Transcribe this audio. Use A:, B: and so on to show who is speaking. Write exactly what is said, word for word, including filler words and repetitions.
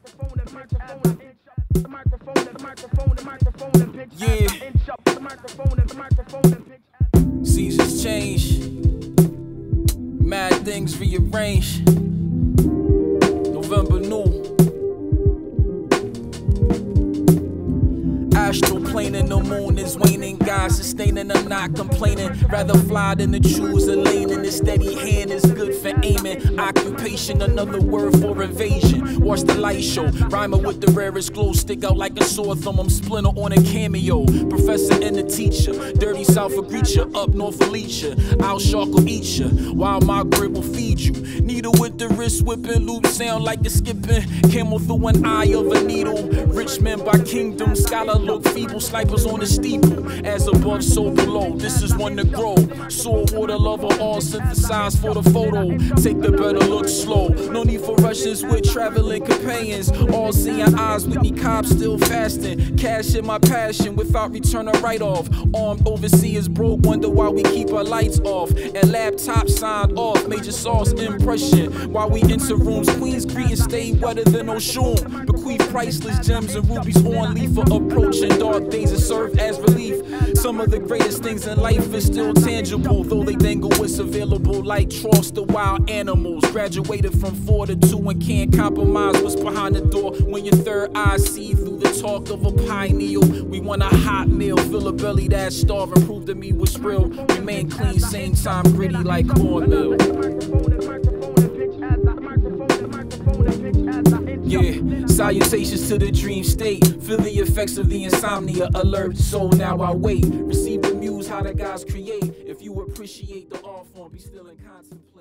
A: Yeah. Seasons change, mad things rearrange. November new. Astral plane and the moon is waning. God sustaining, I'm not complaining. Rather fly than to choose a lane. And a steady hand is good for aiming. Occupation, another word for invasion. Watch the light show. Rhyming with the rarest glow. Stick out like a sore thumb. I'm splinter on a cameo. Professor and the teacher. Dirty South will greet you. Up north will eat you. Out shark will eat you. While my grip will feed you. Needle with the wrist whipping. Loop sound like a skipping. Camel through one eye of a needle. Rich men by kingdom. Scholar look feeble, snipers on the steeple. As above, so below. This is one to grow. Soil, water, lover, all synthesized for the photo. Take the better look slow. No need for rushes with traveling companions. All seeing eyes with me, cops still fasting. Cash in my passion without return or write-off. Armed overseers broke, wonder why we keep our lights off. And laptop signed off, major sauce impression. While we enter rooms, queens greeting stay wetter than Oshun. Bequeath priceless gems and rubies on leaf for approaching dark days that serve as relief. Some of the greatest things in life is still tangible, though they dangle what's available like troughs to wild animals. Graduated from four to two and can't compromise what's behind the door. When your third eye see through the talk of a pioneer. We want a hot meal, fill a belly that's starving, prove to me what's real. Remain clean, same time gritty like cornmeal. Yeah, salutations to the dream state. Feel the effects of the insomnia alert. So now I wait. Receive the muse how the guys create. If you appreciate the art form, be still in contemplation.